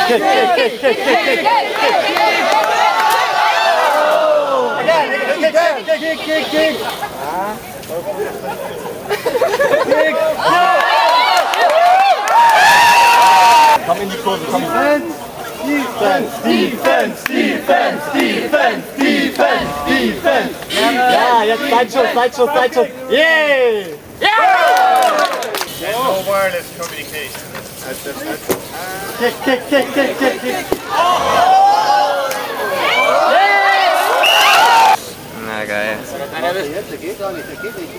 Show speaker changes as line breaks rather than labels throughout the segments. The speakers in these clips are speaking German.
Komm in die Kurve, komm. Defense, Defense, Defense, Defense, Defense, Defense. Ja, jetzt Seitschuss. Yay!
There's no wireless communication.
Kick.
Na geil.
Der geht doch nicht.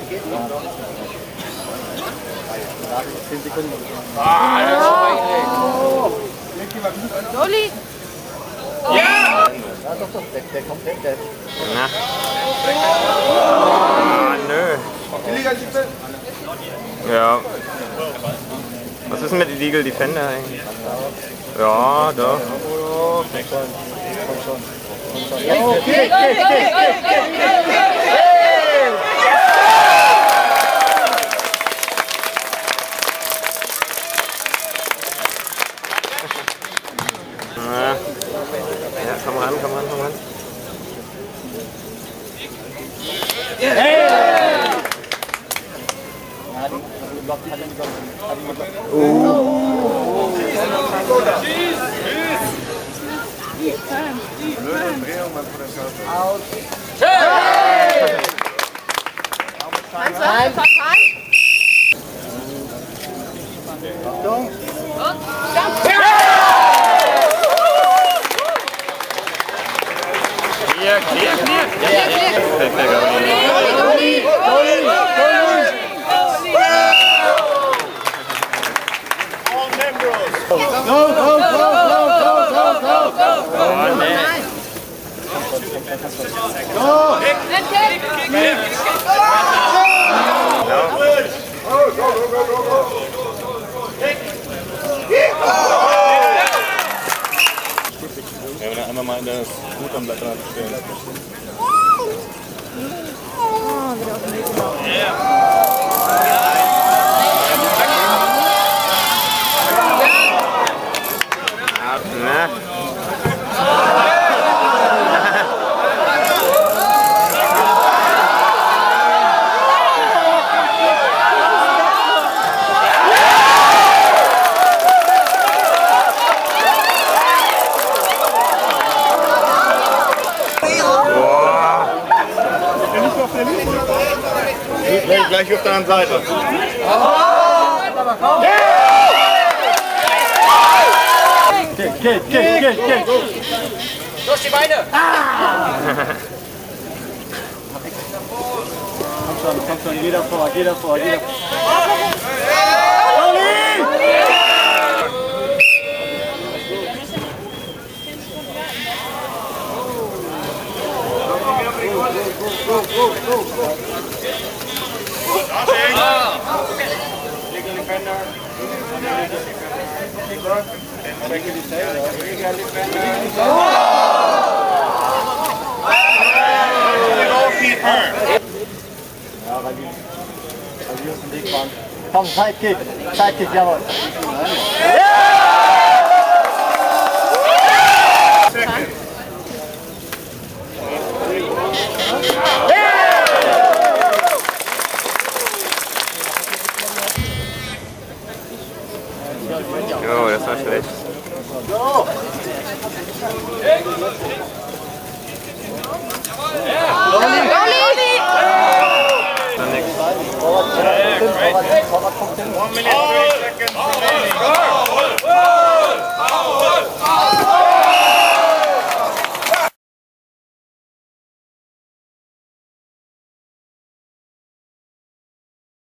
10 Sekunden.
Dolly!
Ja! Ja, doch, der kommt weg, der.
Na. Ah, nö. Ja. Was ist denn mit Illegal Defender eigentlich? Ja, doch.
Komm schon.
Kick!
Ja, komm ran.
All Nimbros.
Ja, wenn er einmal mal in der Hut am Blätter stehen.
Na.
Gleich auf der anderen Seite.
Kick.
Durch die Beine!
Komm schon, jeder vor. Ja, weil die aus dem Weg waren. Komm, Sidekick, jawohl.
Jo, das war schlecht.
Dolly!
Dann nix.
Torwart kommt hin.